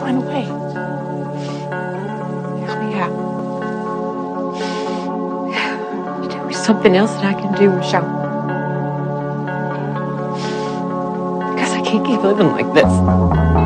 find a way. Help me out. There is something else that I can do, Michelle. Because I can't keep living like this.